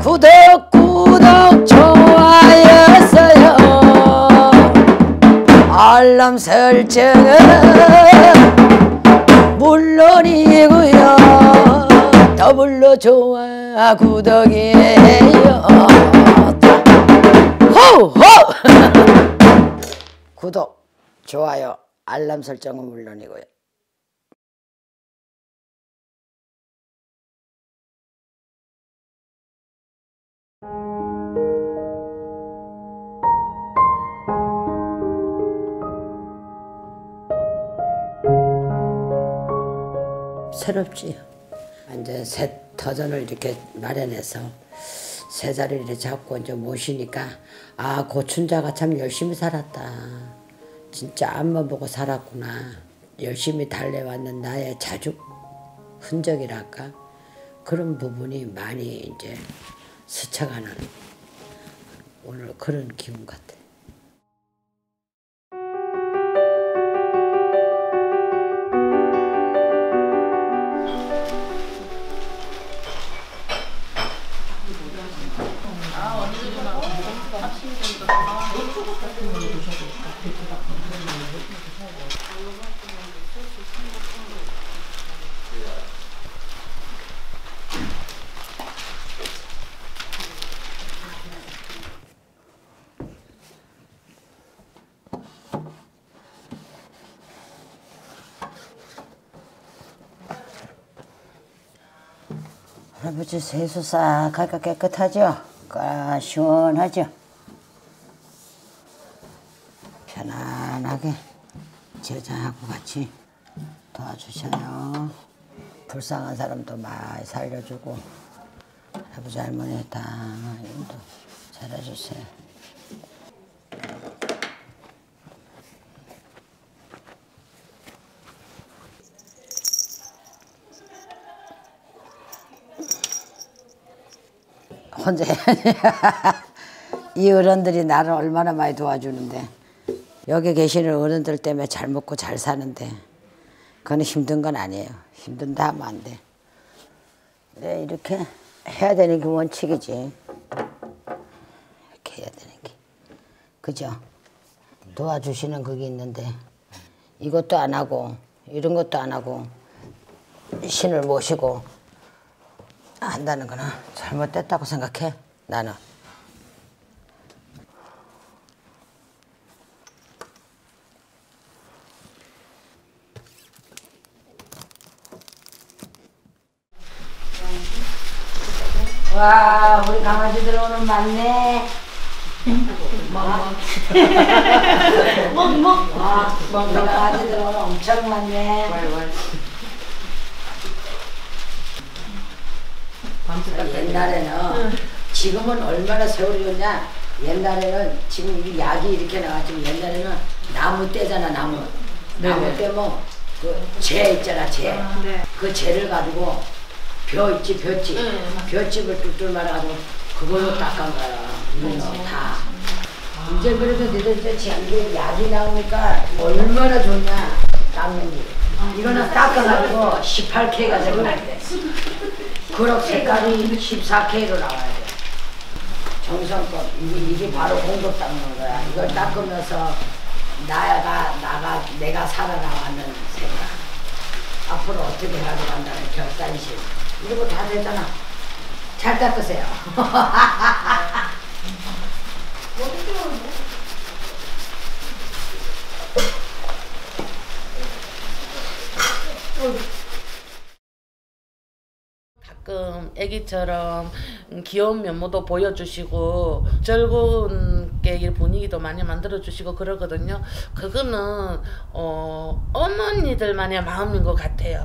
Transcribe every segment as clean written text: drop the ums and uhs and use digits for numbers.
구독 좋아요어요 알람 설정은 물론이고요 더불어 좋아 구독이에요 호호 구독 좋아요 알람 설정은 물론이고요. 새롭지. 이제 새 터전을 이렇게 마련해서 새 자리를 이렇게 잡고 이제 모시니까 아 고춘자가 참 열심히 살았다. 진짜 앞만 보고 살았구나. 열심히 달려왔는 나의 자죽 흔적이랄까 그런 부분이 많이 이제 스쳐가는 오늘 그런 기분 같아. 할아버지 세수 싹 할까 깨끗하죠? 시원하죠? 편안하게 제자하고 같이 도와주셔요. 불쌍한 사람도 많이 살려주고 할아버지 할머니 다 일도 잘해주세요. 혼자 이 어른들이 나를 얼마나 많이 도와주는데 여기 계시는 어른들 때문에 잘 먹고 잘 사는데 그건 힘든 건 아니에요. 힘든다 하면 안 돼. 네, 이렇게 해야 되는 게 원칙이지. 이렇게 해야 되는 게. 그죠? 도와주시는 그게 있는데 이것도 안 하고 이런 것도 안 하고 신을 모시고 한다는 거는 잘못됐다고 생각해 나는. 와 우리 강아지들 오늘 많네. 먹. 와 우리 강아지들 오늘 엄청 많네. 옛날에는 지금은 얼마나 세월이 좋냐. 옛날에는 지금 이 약이 이렇게 나왔지만 옛날에는 나무 떼잖아. 나무 떼면 그 재 있잖아. 재. 그 재를 가지고 벼 있지 벼집. 벼집을 뚝뚝 말아가지고 그걸로 닦은 거야. 우리는 다. 이제 그래도 너희들 이제 약이 나오니까 얼마나 좋냐. 닦는 게. 이거는 닦아가지고 18K가 되고 날 때. 그릇 색깔이 14K로 나와야 돼. 정성껏 이게 바로 공덕 닦는 거야. 이걸 닦으면서 내가 살아나가는 생각. 앞으로 어떻게 가져간다는 결단심. 이러고 다 되잖아. 잘 닦으세요. 가끔 애기처럼 귀여운 면모도 보여주시고 즐거운 게 분위기도 많이 만들어주시고 그러거든요. 그거는 어머니들만의 마음인 것 같아요.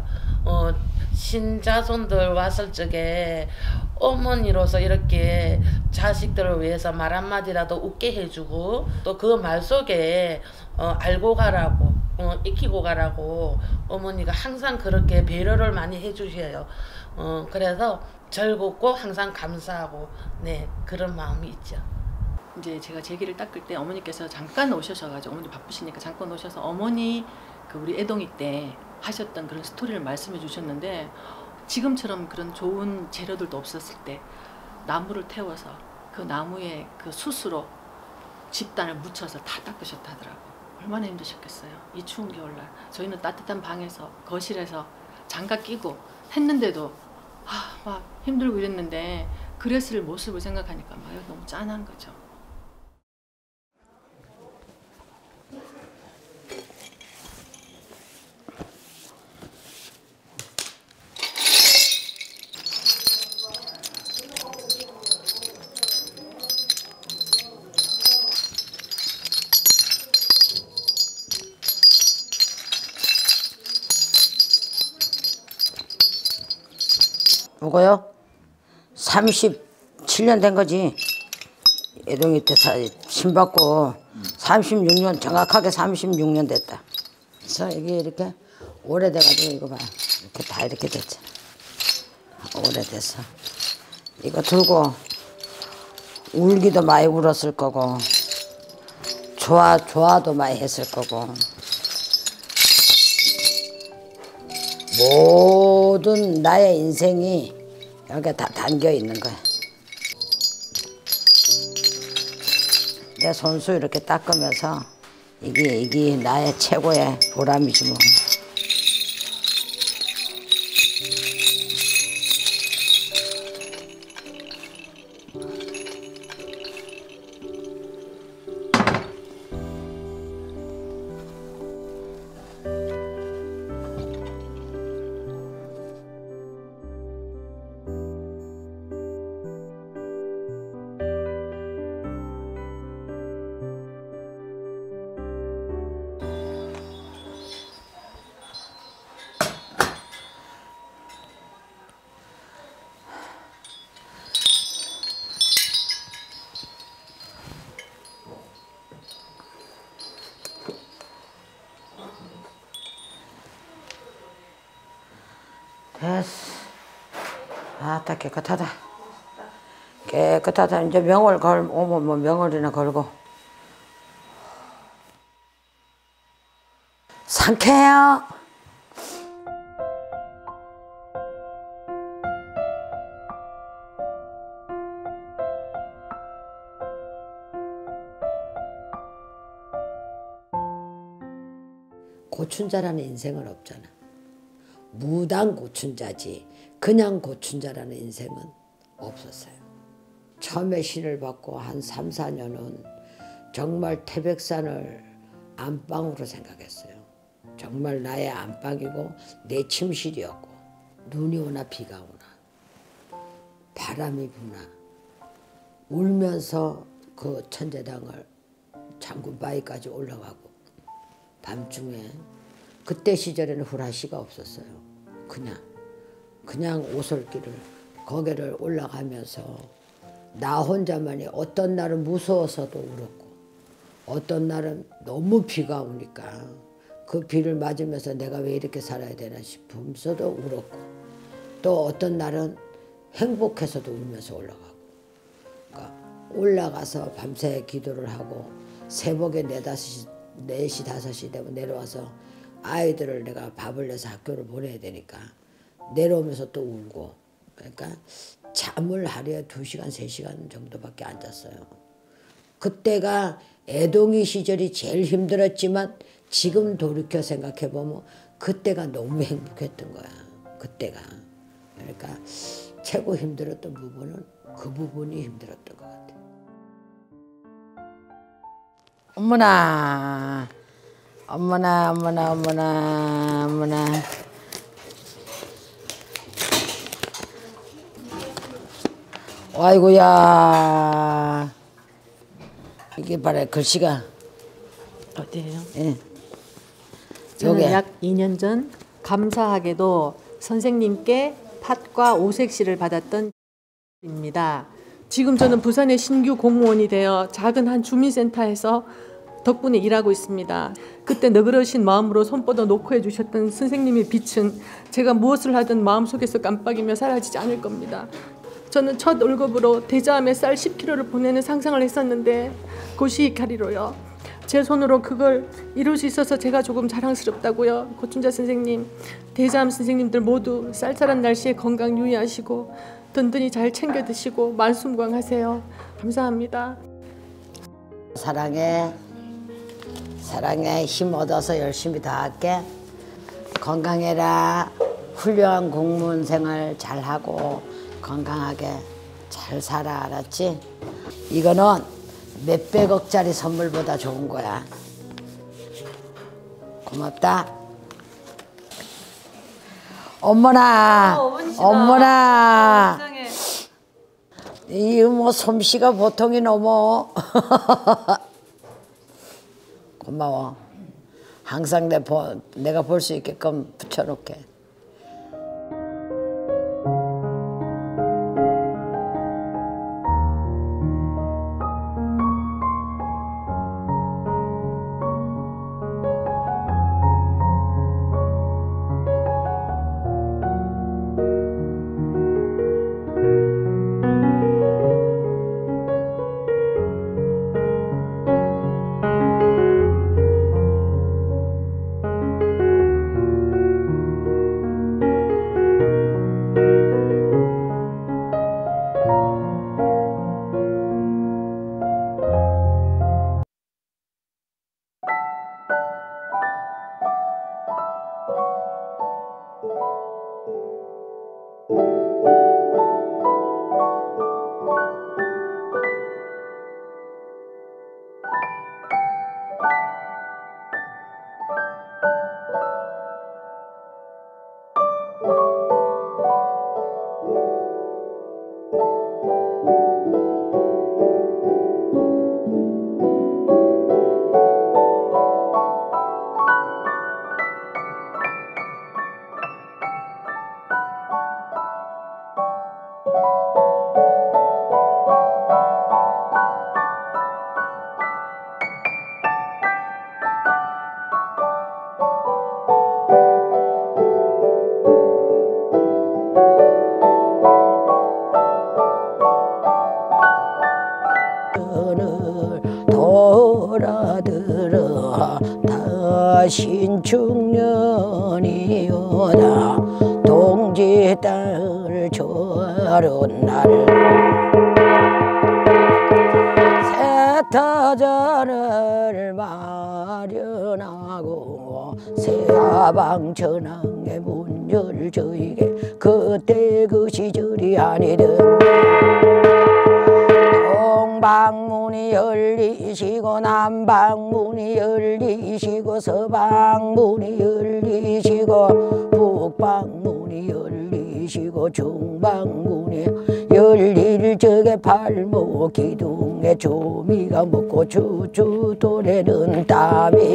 신자손들 왔을 적에 어머니로서 이렇게 자식들을 위해서 말 한마디라도 웃게 해주고 또 그 말 속에 알고 가라고 익히고 가라고 어머니가 항상 그렇게 배려를 많이 해주셔요. 그래서 즐겁고 항상 감사하고 네 그런 마음이 있죠. 이제 제가 제기를 닦을 때 어머니께서 잠깐 오셔가지고 어머니 바쁘시니까 잠깐 오셔서 어머니 그 우리 애동이 때 하셨던 그런 스토리를 말씀해 주셨는데 지금처럼 그런 좋은 재료들도 없었을 때 나무를 태워서 그 나무에 그 숯으로 집단을 묻혀서 다 닦으셨다 하더라고요. 얼마나 힘드셨겠어요. 이 추운 겨울날. 저희는 따뜻한 방에서 거실에서 장갑 끼고 했는데도 막 힘들고 이랬는데 그랬을 모습을 생각하니까 막 너무 짠한 거죠. 이거요? 37년 된 거지. 애동이 때 신받고 36년, 정확하게 36년 됐다. 그래서 이게 이렇게 오래돼가지고 이거 봐. 이렇게 다 이렇게 됐잖아. 오래돼서. 이거 들고 울기도 많이 울었을 거고, 좋아도 많이 했을 거고. 모든 나의 인생이 여기에 다 담겨 있는 거야. 내 손수 이렇게 닦으면서 이게 나의 최고의 보람이지 뭐. 됐어. 아따 깨끗하다. 깨끗하다. 이제 명월 오면 뭐 명월이나 걸고. 상쾌해요. 고춘자라는 인생은 없잖아. 무당 고춘자지 그냥 고춘자라는 인생은 없었어요. 처음에 신을 받고 한 3, 4년은 정말 태백산을 안방으로 생각했어요. 정말 나의 안방이고 내 침실이었고, 눈이 오나 비가 오나 바람이 부나 울면서 그 천재당을 장군바위까지 올라가고, 밤중에 그때 시절에는 후라시가 없었어요. 그냥 오솔길을 거기를 올라가면서 나 혼자만이 어떤 날은 무서워서도 울었고, 어떤 날은 너무 비가 오니까 그 비를 맞으면서 내가 왜 이렇게 살아야 되나 싶으면서도 울었고, 또 어떤 날은 행복해서도 울면서 올라가고. 그러니까 올라가서 밤새 기도를 하고 새벽에 4시, 5시 되면 내려와서 아이들을 내가 밥을 내서 학교를 보내야 되니까 내려오면서 또 울고. 그러니까 잠을 하루에 2시간, 3시간 정도밖에 안 잤어요. 그때가 애동이 시절이 제일 힘들었지만 지금 돌이켜 생각해보면 그때가 너무 행복했던 거야. 그때가. 그러니까 최고 힘들었던 부분은 그 부분이 힘들었던 것 같아. 어머나. 어머나, 어머나, 어머나, 어머나. 아이고야. 이게 봐라, 글씨가. 어디예요? 예. 저는 요게. 약 2년 전 감사하게도 선생님께 팥과 오색시를 받았던 입니다. 지금 저는 부산의 신규 공무원이 되어 작은 한 주민센터에서 덕분에 일하고 있습니다. 그때 너그러신 마음으로 손뻗어 놓고 해주셨던 선생님의 빛은 제가 무엇을 하든 마음속에서 깜빡이며 사라지지 않을 겁니다. 저는 첫 월급으로 대자암에 쌀 10kg를 보내는 상상을 했었는데 고시익하리로요. 제 손으로 그걸 이룰 수 있어서 제가 조금 자랑스럽다고요. 고춘자 선생님, 대자암 선생님들 모두 쌀쌀한 날씨에 건강 유의하시고 든든히 잘 챙겨 드시고 만수무강하세요. 감사합니다. 사랑해. 사랑해. 힘 얻어서 열심히 다 할게. 건강해라. 훌륭한 공무원 생활 잘하고 건강하게 잘 살아. 알았지? 이거는 몇백억짜리 선물보다 좋은 거야. 고맙다. 어머나. 어머나. 이 뭐 솜씨가 보통이 넘어. 고마워. 항상 내가 볼 수 있게끔 붙여놓게. 돌아들어 다신축년이오다 동지 딸 좋아른 날 세타전을 마련하고 새하방 전항의 문열 저에게 그때 그 시절이 아니든 동방문이 열리시고 남방문이 열리시고 서방문이 열리시고 북방문이 열리시고 중방문이 열릴 적에 발목 기둥에 조미가 먹고 주주 도래는 땀이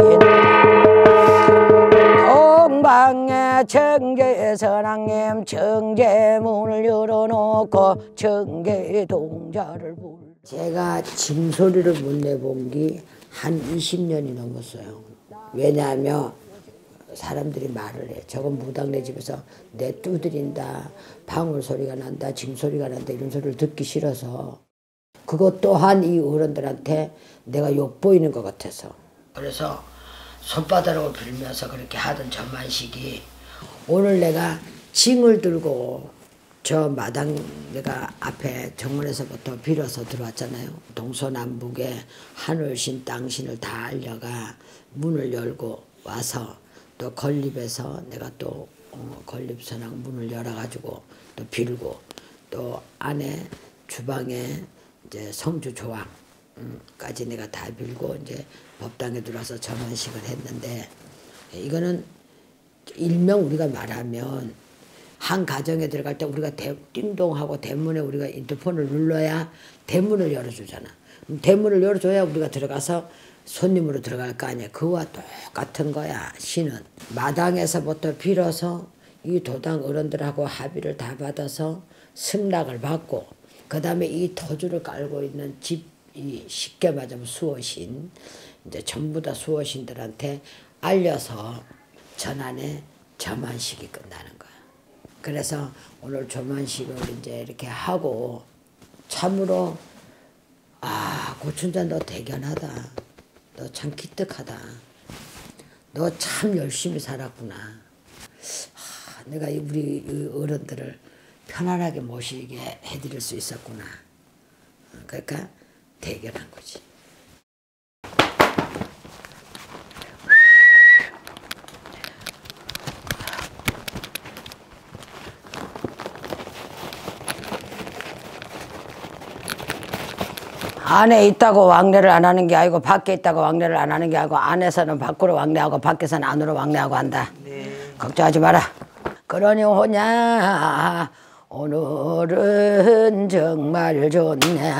동방의 청계선왕님 청계문을 열어놓고 청계동자를 불 제가 징소리를 못 내본 게 한 20년이 넘었어요. 왜냐하면 사람들이 말을 해. 저건 무당네 집에서 내 두드린다, 방울 소리가 난다, 징소리가 난다 이런 소리를 듣기 싫어서 그것 또한 이 어른들한테 내가 욕보이는 것 같아서 그래서 손바닥을 빌면서 그렇게 하던 저만식이 오늘 내가 징을 들고 저 마당 내가 앞에 정문에서부터 빌어서 들어왔잖아요. 동서남북에 하늘신 땅신을 다 알려가 문을 열고 와서 또 건립에서 내가 또 건립선왕 문을 열어가지고 또 빌고 또 안에 주방에 이제 성주 조항까지 내가 다 빌고 이제 법당에 들어와서 점원식을 했는데 이거는 일명 우리가 말하면 한 가정에 들어갈 때 우리가 띵동하고 대문에 우리가 인터폰을 눌러야 대문을 열어주잖아. 대문을 열어줘야 우리가 들어가서 손님으로 들어갈 거 아니야. 그와 똑같은 거야. 신은 마당에서부터 빌어서 이 도당 어른들하고 합의를 다 받아서 승낙을 받고 그 다음에 이 터주를 깔고 있는 집이 쉽게 말하면 수호신 이제 전부 다 수호신들한테 알려서 전안에 점안식이 끝나는 거야. 그래서 오늘 점안식을 이제 이렇게 하고 참으로 고춘자 너 대견하다. 너 참 기특하다. 너 참 열심히 살았구나. 내가 우리 어른들을 편안하게 모시게 해드릴 수 있었구나. 그러니까 대견한 거지. 안에 있다고 왕래를 안 하는 게 아니고 밖에 있다고 왕래를 안 하는 게 아니고 안에서는 밖으로 왕래하고 밖에서는 안으로 왕래하고 한다. 네. 걱정하지 마라. 그러니 오냐 오늘은 정말 좋네.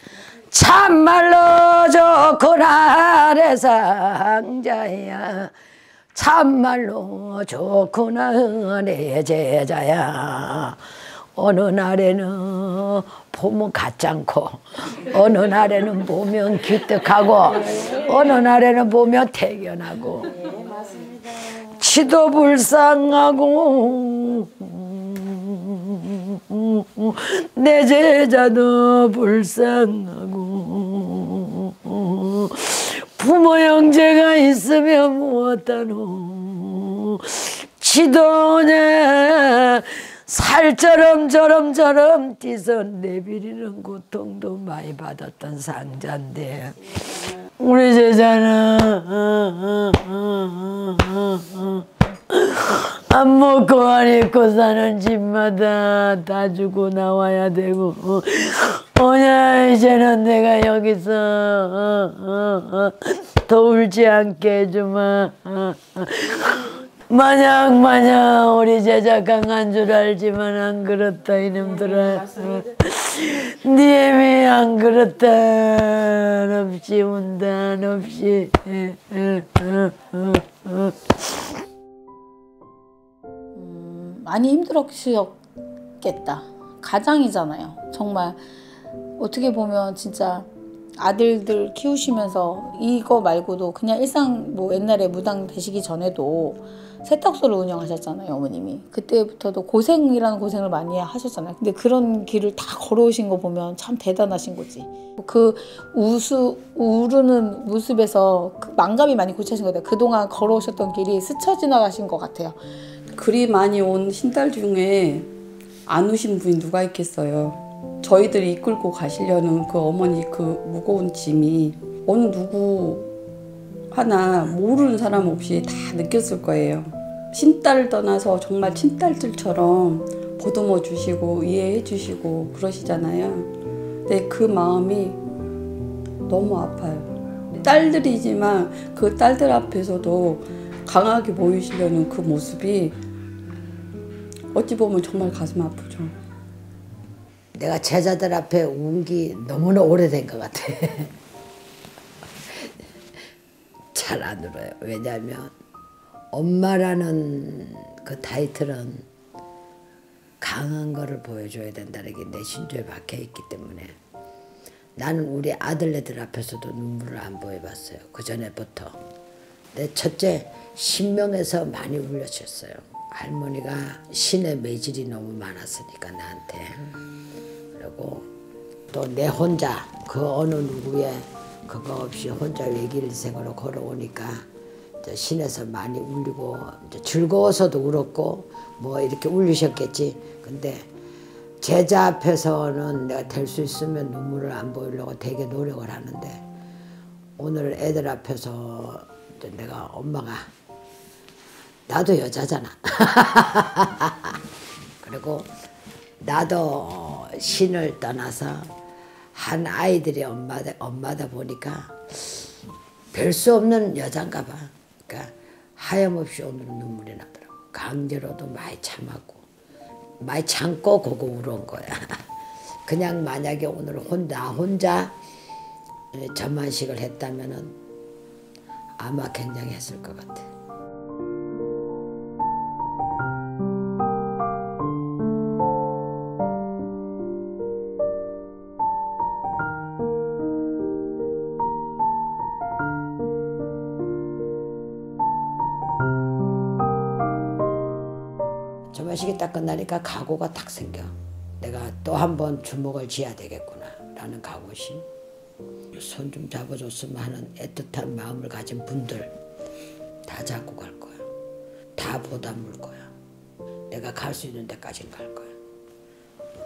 참말로 좋구나 내 상자야. 참말로 좋구나 내 제자야. 어느 날에는 보면 가짜않고 어느 날에는 보면 기특하고 어느 날에는 보면 태견하고 치도 불쌍하고 내 제자도 불쌍하고 부모 형제가 있으면 무엇하노. 치도냐 살처럼 저럼저럼 뛰서 내비리는 고통도 많이 받았던 상자인데 우리 제자는 안 먹고 안 입고 사는 집마다 다 주고 나와야 되고 오냐 이제는 내가 여기서 더 울지 않게 해주마. 마냥 우리 제자 강한 줄 알지만 안 그렇다 이놈들아. 네 애미 안 그렇다. 없이 운다 없이. 많이 힘들었겠다. 가장이잖아요. 정말 어떻게 보면 진짜 아들들 키우시면서 이거 말고도 그냥 일상 뭐 옛날에 무당 되시기 전에도 세탁소를 운영하셨잖아요, 어머님이. 그때부터도 고생이라는 고생을 많이 하셨잖아요. 근데 그런 길을 다 걸어오신 거 보면 참 대단하신 거지. 그 우르는 모습에서 그 망감이 많이 고쳐진 것 같아요. 그동안 걸어오셨던 길이 스쳐 지나가신 것 같아요. 그리 많이 온 신딸 중에 안 우신 분이 누가 있겠어요. 저희들이 이끌고 가시려는 그 어머니 그 무거운 짐이 어느 누구 하나 모르는 사람 없이 다 느꼈을 거예요. 신딸을 떠나서 정말 친딸들처럼 보듬어 주시고 이해해 주시고 그러시잖아요. 근데 그 마음이 너무 아파요. 딸들이지만 그 딸들 앞에서도 강하게 보이시려는 그 모습이 어찌 보면 정말 가슴 아프죠. 내가 제자들 앞에 운 게 너무나 오래된 것 같아. 잘 안 울어요. 왜냐하면 엄마라는 그 타이틀은 강한 거를 보여줘야 된다는 게 내 신조에 박혀있기 때문에 나는 우리 아들네들 앞에서도 눈물을 안 보여봤어요. 그 전에부터. 내 첫째 신명에서 많이 울려줬어요. 할머니가 신의 매질이 너무 많았으니까 나한테. 그리고 또 내 혼자 그 어느 누구의 그거 없이 혼자 외길생으로 걸어오니까 신에서 많이 울리고 즐거워서도 울었고 뭐 이렇게 울리셨겠지. 근데 제자 앞에서는 내가 될 수 있으면 눈물을 안 보이려고 되게 노력을 하는데 오늘 애들 앞에서 내가 엄마가 나도 여자잖아. 그리고 나도 신을 떠나서 한 아이들이 엄마다 보니까 별 수 없는 여잔가 봐. 그러니까 하염없이 오늘은 눈물이 나더라고. 강제로도 많이 참았고 많이 참고 그거 울은 거야. 그냥 만약에 오늘 나 혼자 전만식을 했다면은 아마 굉장히 했을 것 같아. 전만식이 딱 끝나니까 각오가 딱 생겨. 내가 또 한 번 주먹을 쥐어야 되겠구나 라는 각오심. 손 좀 잡아줬으면 하는 애틋한 마음을 가진 분들 다 잡고 갈 거야. 다 보다 물 거야. 내가 갈 수 있는 데까지는 갈 거야.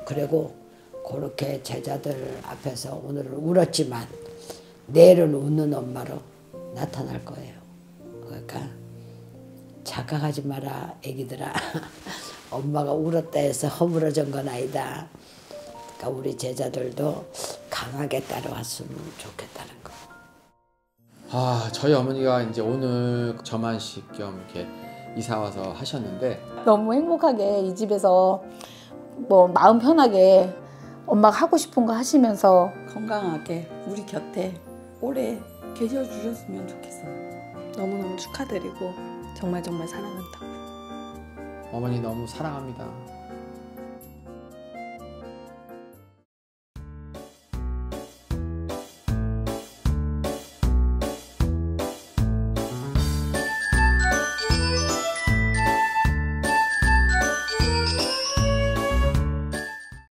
그리고 그렇게 제자들 앞에서 오늘은 울었지만 내일은 웃는 엄마로 나타날 거예요. 그러니까 착각하지 마라 애기들아. 엄마가 울었다 해서 허물어진 건 아니다. 그러니까 우리 제자들도 강하게 따라왔으면 좋겠다는 거. 아, 저희 어머니가 이제 오늘 저만식 겸 이렇게 이사 와서 하셨는데 너무 행복하게 이 집에서 뭐 마음 편하게 엄마가 하고 싶은 거 하시면서 건강하게 우리 곁에 오래 계셔 주셨으면 좋겠어요. 너무너무 축하드리고 정말 사랑한다고. 어머니 너무 사랑합니다.